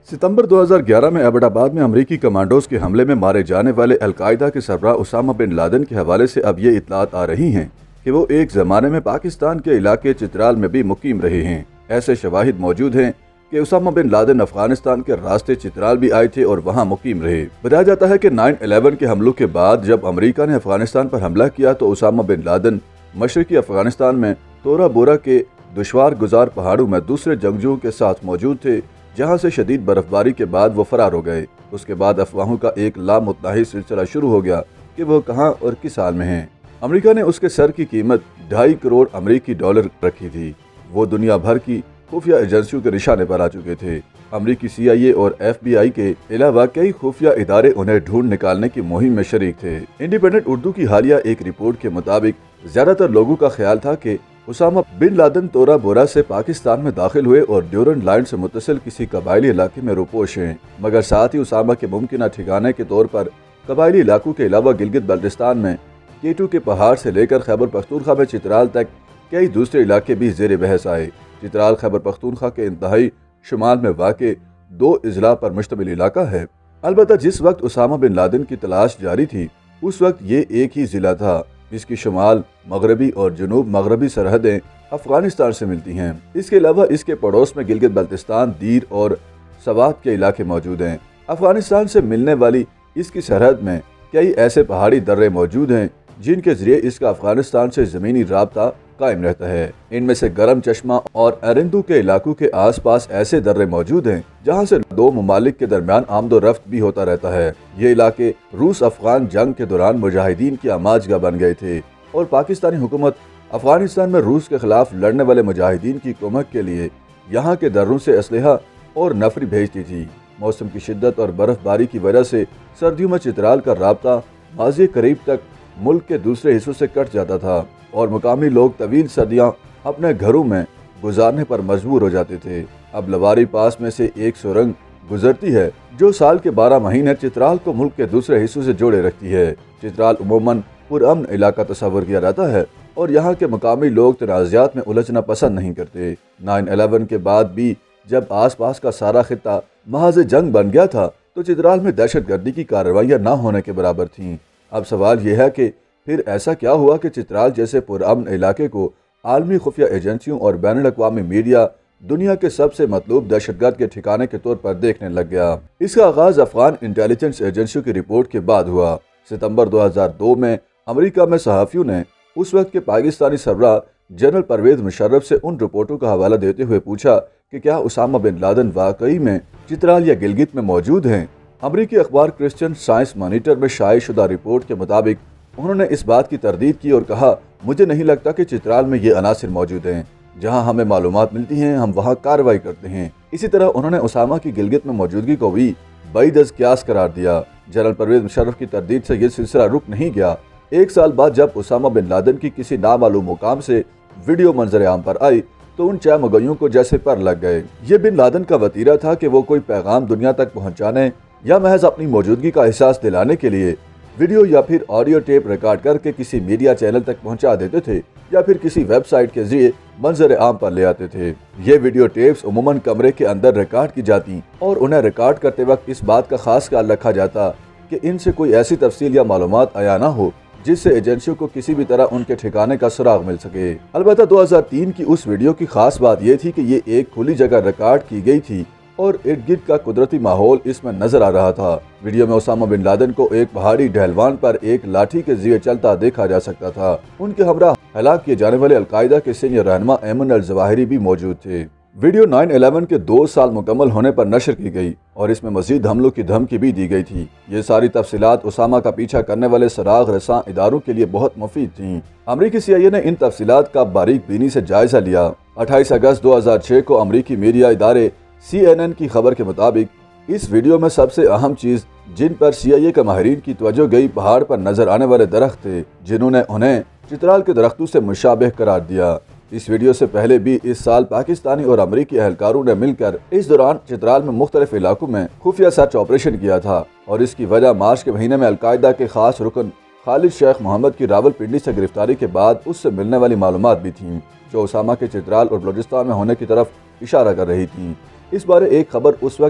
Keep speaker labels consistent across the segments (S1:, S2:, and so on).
S1: सितंबर 2011 में एबटाबाद में अमरीकी कमांडोज के हमले में मारे जाने वाले अलकायदा के सरबराह उसामा बिन लादेन के हवाले से अब ये इत्तलात आ रही हैं कि वो एक ज़माने में पाकिस्तान के इलाके चित्राल में भी मुकीम रहे हैं। ऐसे शवाहिद मौजूद हैं कि उसामा बिन लादेन अफगानिस्तान के रास्ते चित्राल भी आए थे और वहाँ मुकीम रहे। बताया जाता है कि 9/11 के हमलों के बाद जब अमरीका ने अफगानिस्तान पर हमला किया तो उसामा बिन लादेन मशरकी अफगानिस्तान में तोरा बोरा के दुश्वार गुजार पहाड़ों में दूसरे जंगजुओं के साथ मौजूद थे, जहां से शदीद बर्फबारी के बाद वो फरार हो गए। उसके बाद अफवाहों का एक लामुतनाही सिलसिला शुरू हो गया कि वो कहां और किस हाल में हैं। अमेरिका ने उसके सर की कीमत 2.5 करोड़ अमेरिकी डॉलर रखी थी। वो दुनिया भर की खुफिया एजेंसियों के निशाने पर आ चुके थे। अमेरिकी CIA और FBI के अलावा कई खुफिया इदारे उन्हें ढूंढ निकालने की मुहिम में शरीक थे। इंडिपेंडेंट उर्दू की हालिया एक रिपोर्ट के मुताबिक ज्यादातर लोगों का ख्याल था कि उसामा बिन लादेन तोरा बोरा से पाकिस्तान में दाखिल हुए और ड्यूरन लाइन से मुत्तसिल किसी कबायली इलाके में रुपोश हैं, मगर साथ ही उसामा के मुमकिन ठिकाने के तौर पर कबायली इलाकों के अलावा गिलगित बल्टिस्तान में केटू के पहाड़ से लेकर खैबर पख्तूनख्वा में चित्राल तक कई दूसरे इलाके भी जेर बहस आए। चित्राल खैबर पख्तूनख्वा के इंतहाई शुमाल में वाक़े 2 अजला पर मुश्तमिल इलाका है। अलबत्ता जिस वक्त उसामा बिन लादेन की तलाश जारी थी उस वक्त ये एक ही जिला था। इसकी शुमाल मगरबी और जनूब मगरबी सरहदें अफगानिस्तान से मिलती हैं। इसके अलावा इसके पड़ोस में गिलगित बल्तिस्तान, दीर और सवात के इलाके मौजूद हैं। अफगानिस्तान से मिलने वाली इसकी सरहद में कई ऐसे पहाड़ी दर्रे मौजूद हैं जिनके जरिए इसका अफगानिस्तान से ज़मीनी राब्ता कायम रहता है। इनमें से गरम चश्मा और अरिंदू के इलाकों के आसपास ऐसे दर्रे मौजूद हैं जहां से 2 ममालिक के दरमियान आमदोरफ्त भी होता रहता है। ये इलाके रूस अफगान जंग के दौरान मुजाहिदीन की आमाजगाह बन गए थे और पाकिस्तानी हुकूमत अफगानिस्तान में रूस के खिलाफ लड़ने वाले मुजाहिदीन की कुमक के लिए यहाँ के दर्रों से असलहा और नफरी भेजती थी। मौसम की शिद्दत और बर्फबारी की वजह से सर्दियों में चित्राल का राब्ता माज़ी करीब तक मुल्क के दूसरे हिस्सों से कट जाता था और मुकामी लोग तवील सर्दियां अपने घरों में गुजारने पर मजबूर हो जाते थे। अब लवारी पास में से एक सुरंग गुजरती है जो साल के 12 महीने चित्राल को मुल्क के दूसरे हिस्सों से जोड़े रखती है। चित्राल उमूमन पुरअमन इलाका तस्वर किया जाता है और यहाँ के मुकामी लोग तनाज़ात में उलझना पसंद नहीं करते। 9/11 के बाद भी जब आस पास का सारा खित्ता महाज जंग बन गया था तो चित्राल में दहशत गर्दी की कार्रवाइयाँ न होने के बराबर थीं। अब सवाल यह है कि फिर ऐसा क्या हुआ कि चित्राल जैसे पुरअमन इलाके को आलमी खुफिया एजेंसियों और बैनुल-अक़वामी मीडिया दुनिया के सबसे मतलूब दहशतगर्द के ठिकाने के तौर पर देखने लग गया। इसका आगाज अफगान इंटेलिजेंस एजेंसियों की रिपोर्ट के बाद हुआ। सितंबर 2002 में अमेरिका में सहाफ़ियों ने उस वक्त के पाकिस्तानी सरबराह जनरल परवेज़ मुशर्रफ से उन रिपोर्टों का हवाला देते हुए पूछा कि क्या उसामा बिन लादेन वाकई में चित्राल या गिलगित में मौजूद हैं। अमरीकी अखबार क्रिश्चियन साइंस मॉनिटर में शाये शुदा रिपोर्ट के मुताबिक उन्होंने इस बात की तरदीद की और कहा, मुझे नहीं लगता कि चित्राल में ये अनासिर मौजूद हैं। जहां हमें मालूमात मिलती हैं हम वहां कार्रवाई करते हैं। इसी तरह उन्होंने उसामा की गिलगित में मौजूदगी को भी बैदज क्यास करार दिया। जनरल परवेज़ मुशर्रफ की तरदीद से यह सिलसिला रुक नहीं गया। 1 साल बाद जब उसामा बिन लादेन की किसी नामालूम मुकाम से वीडियो मंजर आम पर आई तो उन चमगइयों को जैसे पर लग गए। ये बिन लादेन का वतीरा था कि वो कोई पैगाम दुनिया तक पहुँचाने या महज अपनी मौजूदगी का एहसास दिलाने के लिए वीडियो या फिर ऑडियो टेप रिकॉर्ड करके किसी मीडिया चैनल तक पहुंचा देते थे या फिर किसी वेबसाइट के जरिए मंजर आम पर ले आते थे। ये वीडियो टेप्स उमूमन कमरे के अंदर रिकॉर्ड की जाती और उन्हें रिकॉर्ड करते वक्त इस बात का खास ख्याल रखा जाता कि इनसे कोई ऐसी तफसील या मालूमात आया ना हो जिससे एजेंसियों को किसी भी तरह उनके ठिकाने का सुराग मिल सके। अलबत्ता 2003 की उस वीडियो की खास बात यह थी कि ये एक खुली जगह रिकॉर्ड की गई थी और इर्द गिर्द का कुदरती माहौल इसमें नजर आ रहा था। वीडियो में उसामा बिन लादेन को एक पहाड़ी ढलवान पर एक लाठी के जरिए चलता देखा जा सकता था। उनके हमरा हलाक किए जाने वाले अलकायदा के सीनियर रहनुमा ऐमन अल जवाहिरी भी मौजूद थे। वीडियो 9/11 के 2 साल मुकम्मल होने पर नशर की गई और इसमें मजीद हमलों की धमकी भी दी गई थी। ये सारी तफसीलात उसामा का पीछा करने वाले सराग रसां इदारों के लिए बहुत मुफीद थीं। अमरीकी CIA ने इन तफसीलात का बारीक बीनी से जायजा लिया। 28 अगस्त 2006 को अमरीकी मीडिया इदारे CNN की खबर के मुताबिक इस वीडियो में सबसे अहम चीज जिन पर CIA के माहिरीन की तवज्जो गई पहाड़ पर नजर आने वाले दरख्त थे जिन्होंने उन्हें चित्राल के दरख्तों से मुशाबह करार दिया। इस वीडियो से पहले भी इस साल पाकिस्तानी और अमरीकी एहलकारों ने मिलकर इस दौरान चित्राल में मुख्तलिफ इलाकों में खुफिया सर्च ऑपरेशन किया था और इसकी वजह मार्च के महीने में अलकायदा के खास रुकन खालिद शेख मोहम्मद की रावलपिंडी से गिरफ्तारी के बाद उससे मिलने वाली मालूमात भी थीं जो उसामा के चित्राल और बलूचिस्तान में होने की तरफ इशारा कर रही थी। इस बारे एक खबर उस वक्त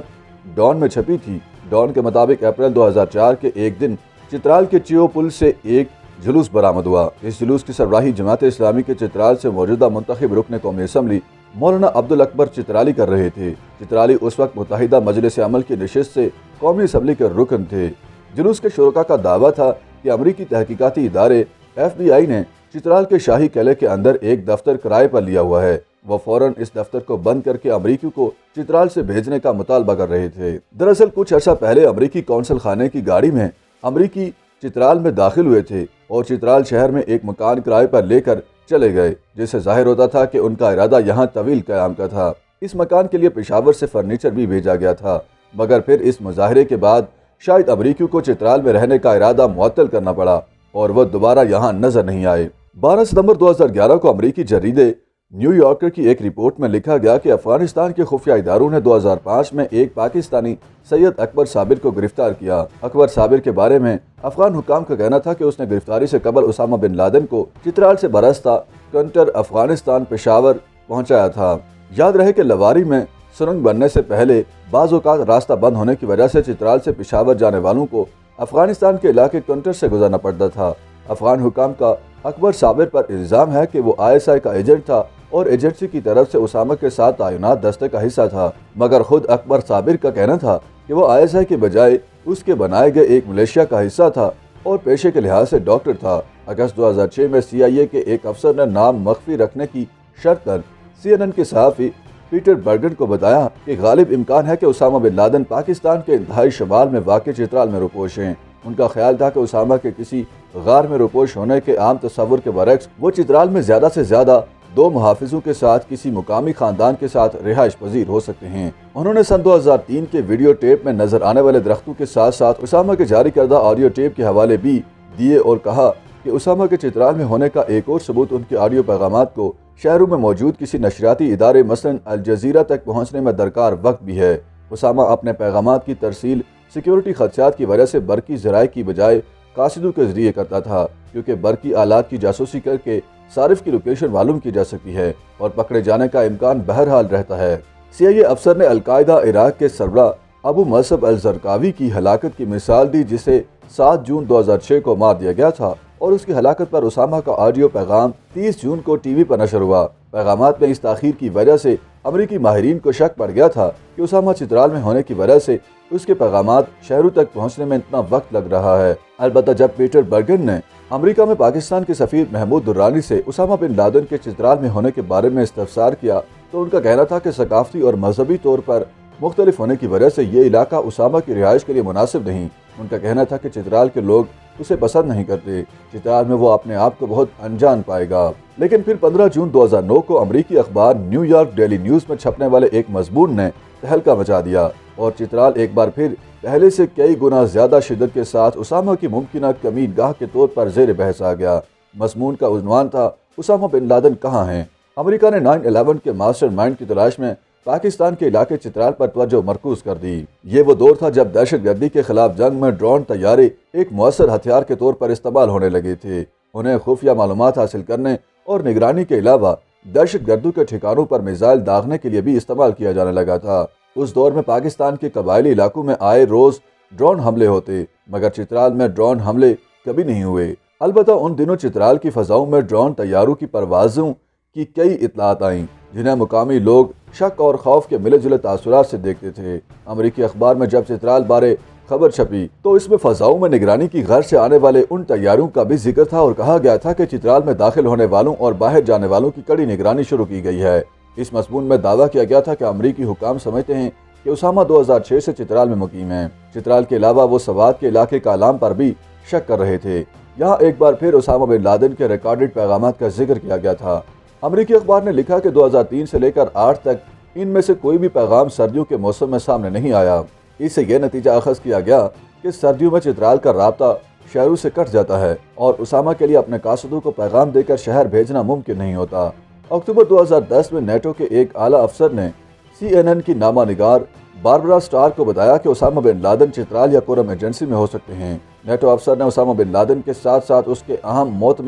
S1: डॉन में छपी थी। डॉन के मुताबिक अप्रैल 2004 के एक दिन चित्राल के चियो पुल से एक जुलूस बरामद हुआ। इस जुलूस की सरबराही जमात इस्लामी के चित्राल से मौजूदा मुंतखब रुकन कौमी असम्बली मौलाना अब्दुल अकबर चित्राली कर रहे थे। चित्राली उस वक्त मुत्तहिदा मजलिस अमल की नशिस्त से कौमी असम्बली के रुकन थे। जुलूस के शुरका का दावा था कि अमरीकी तहकीकाती इदारे FBI ने चित्राल के शाही किले के अंदर एक दफ्तर किराए पर लिया हुआ है। वह फौरन इस दफ्तर को बंद करके अमरीकी को चित्राल से भेजने का मुतालबा कर रहे थे। दरअसल कुछ अर्सा पहले अमरीकी कौंसल खाने की गाड़ी में अमरीकी चित्राल में दाखिल हुए थे और चित्राल शहर में एक मकान किराए पर लेकर चले गए, जिससे जाहिर होता था कि उनका इरादा यहाँ तवील क़याम का था। इस मकान के लिए पेशावर से फर्नीचर भी भेजा गया था, मगर फिर इस मुजाहरे के बाद शायद अमरीकियों को चित्राल में रहने का इरादा मुअत्तल करना पड़ा और वह दोबारा यहाँ नजर नहीं आए। 12 सितंबर 2011 को अमरीकी जरीदे न्यूयॉर्कर की एक रिपोर्ट में लिखा गया कि अफगानिस्तान के खुफिया इदारों ने 2005 में एक पाकिस्तानी सैयद अकबर साबिर को गिरफ्तार किया। अकबर साबिर के बारे में अफगान हुकाम का कहना था कि उसने गिरफ्तारी से कबल उसामा बिन लादेन को चित्राल से बरस्ता कंटर अफगानिस्तान पेशावर पहुंचाया था। याद रहे कि लवारी में सुरंग बनने से पहले बाज़ औक़ात रास्ता बंद होने की वजह से चित्राल से पेशावर जाने वालों को अफगानिस्तान के इलाके कंटर से गुजरना पड़ता था। अफगान हुकाम का अकबर साबिर पर इल्ज़ाम है कि वो ISI का एजेंट था और एजेंसी की तरफ से उसामा के साथ तैनात दस्ते का हिस्सा था, मगर खुद अकबर साबिर का कहना था कि वो ISI के बजाय उसके बनाए गए एक मिलिशिया का हिस्सा था और पेशे के लिहाज से डॉक्टर था। अगस्त 2006 में CIA के एक अफसर ने नाम मख्फी रखने की शर्त पर CNN के सहाफ़ी पीटर बर्गन को बताया कि गालिब इम्कान है कि उसामा बिन लादेन पाकिस्तान के इंतहाई शमाल में वाक़ चित्राल में रुपोश हैं। उनका ख्याल था कि उसामा के किसी गार में रुपोश होने के आम तस्वुर के बरक्स वो चित्राल में ज़्यादा से ज़्यादा 2 मुहाफिजों के साथ किसी मुकामी खानदान के साथ रिहाइश पजीर हो सकते हैं। उन्होंने सन 2003 के वीडियो टेप में नजर आने वाले दरख्तों के साथ साथ उसामा के जारी करदा ऑडियो टेप के हवाले भी दिए और कहा कि उसामा के चित्राल में होने का एक और सबूत उनके ऑडियो पैगामात को शहरों में मौजूद किसी नशरियाती इदारे मसलन अल जजीरा तक पहुँचने में दरकार वक्त भी है। उसामा अपने पैगामात की तरसील सिक्योरिटी खदशात की वजह से बरकी ज़राए की बजाय कासिदों के जरिए करता था, क्योंकि बरकी आलात की जासूसी करके सारिफ की लोकेशन मालूम की जा सकती है और पकड़े जाने का इम्कान बहरहाल रहता है। CIA अफसर ने अलकायदा इराक के सरबरा अबू मसअब अल ज़रकावी की हलाकत की मिसाल दी, जिसे 7 जून 2006 को मार दिया गया था और उसकी हलाकत पर उसामा का ऑडियो पैगाम 30 जून को टीवी पर नशर हुआ। पैगामात में इस ताखीर की वजह से अमरीकी माहिरीन को शक पड़ गया था कि उसामा चित्राल में होने की वजह से उसके पैगामात शहरों तक पहुंचने में इतना वक्त लग रहा है। अलबत्ता जब पीटर बर्गन ने अमेरिका में पाकिस्तान के सफीर महमूद दुर्रानी से उसामा बिन लादेन के चित्राल में होने के बारे में इस्तफसार किया तो उनका कहना था कि सकाफती और मजहबी तौर पर मुख्तलिफ होने की वजह से ये इलाका उसामा की रिहाइश के लिए मुनासिब नहीं। उनका कहना था कि चित्राल के लोग उसे पसंद नहीं करते, चित्राल में वो अपने आप को बहुत अनजान पाएगा। लेकिन फिर 15 जून 2009 को अमरीकी अखबार न्यूयॉर्क डेली न्यूज़ में छपने वाले एक मजमून ने तहलका मचा दिया और चित्राल एक बार फिर पहले से कई गुना ज्यादा शिद्दत के साथ उसामा की मुमकिन कमीनगाह के तौर पर जेर बहस आ गया। मजमून का उन्वान था उसामा बिन लादेन कहाँ हैं। अमेरिका ने 9/11 के मास्टरमाइंड की तलाश में पाकिस्तान के इलाके चित्राल पर तवज्जो मरकूज कर दी। ये वो दौर था जब दहशतगर्दी के खिलाफ जंग में ड्रोन तैयारे एक मौसर हथियार के तौर पर इस्तेमाल होने लगे थे। उन्हें खुफिया मालूमात हासिल करने और निगरानी के अलावा दहशतगर्दों के ठिकानों पर मिसाइल दागने के लिए भी इस्तेमाल किया जाने लगा था। उस दौर में पाकिस्तान के कबायली इलाकों में आए रोज ड्रोन हमले होते, मगर चित्राल में ड्रोन हमले कभी नहीं हुए। अलबत्ता उन दिनों चित्राल की फजाओं में ड्रोन तैयारों की परवाजों की कई इतलात आईं, जिन्हें मुकामी लोग शक और खौफ के मिले जुले तासुरात से देखते थे। अमरीकी अखबार में जब चित्राल बारे खबर छपी तो इसमें फजाओं में निगरानी की गर्ज से आने वाले उन तैयारों का भी जिक्र था और कहा गया था कि चित्राल में दाखिल होने वालों और बाहर जाने वालों की कड़ी निगरानी शुरू की गई है। इस मजमून में दावा किया गया था कि अमरीकी हुकाम समझते हैं कि उसामा 2006 से चित्राल में मुकीम है। चित्राल के अलावा वो सवात के इलाके कालाम पर भी शक कर रहे थे। यहाँ एक बार फिर उसामा बिन लादेन के रिकॉर्डेड पैगामात का जिक्र किया गया था। अमरीकी अखबार ने लिखा कि 2003 से लेकर 8 तक इनमें से कोई भी पैगाम सर्दियों के मौसम में सामने नहीं आया। इससे यह नतीजा अखज़ किया गया कि सर्दियों में चित्राल का राब्ता शहरों से कट जाता है और उसामा के लिए अपने कासदों को पैगाम देकर शहर भेजना मुमकिन नहीं होता। अक्टूबर 2010 में नेटो के एक आला अफसर ने CNN की नामा निगार बारबरा स्टार को बताया कि उसामा बिन लादेन चित्राल या कुरम एजेंसी में हो सकते हैं। नेटो अफसर ने उसामा बिन लादेन के साथ साथ उसके अहम मोतमिद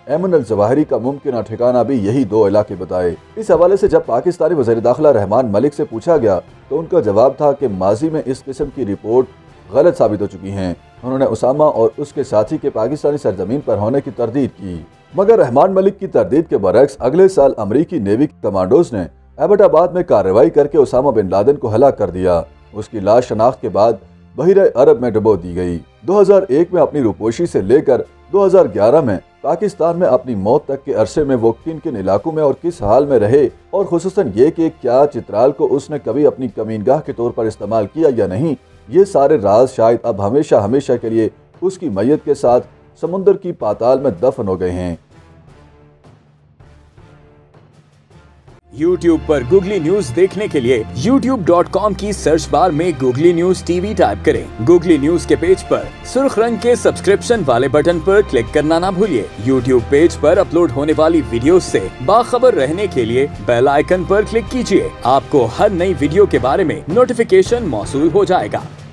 S1: ऐमन अल जवाहिरी का मुमकिन ठिकाना भी यही 2 इलाके बताए। इस हवाले से जब पाकिस्तानी वज़ीर दाखिला रहमान मलिक से पूछा गया तो उनका जवाब था कि माजी में इस किस्म की रिपोर्ट गलत साबित हो चुकी हैं। उन्होंने उसामा और उसके साथी के पाकिस्तानी सरजमीन पर होने की तरदीद की, मगर रहमान मलिक की तरदीद के बरक्स अगले साल अमरीकी नेवी के कमांडोज ने एबटाबाद में कार्रवाई करके उसामा बिन लादेन को हलाक कर दिया। उसकी लाश शनाख्त के बाद बहिरे अरब में डुबो दी गई। 2001 में अपनी रूपोशी से लेकर 2011 में पाकिस्तान में अपनी मौत तक के अरसे में वो किन किन इलाकों में और किस हाल में रहे, और खुसूसन ये कि क्या चित्राल को उसने कभी अपनी कमीनगाह के तौर पर इस्तेमाल किया या नहीं, ये सारे राज शायद अब हमेशा हमेशा के लिए उसकी मैयत के साथ समुद्र की पाताल में दफन हो गए हैं।
S2: YouTube पर गूगली न्यूज देखने के लिए youtube.com की सर्च बार में गूगली न्यूज टीवी टाइप करें। गूगली न्यूज के पेज पर सुर्ख रंग के सब्सक्रिप्शन वाले बटन पर क्लिक करना ना भूलिए। YouTube पेज पर अपलोड होने वाली वीडियोस से बाखबर रहने के लिए बेल आइकन पर क्लिक कीजिए। आपको हर नई वीडियो के बारे में नोटिफिकेशन मौसूल हो जाएगा।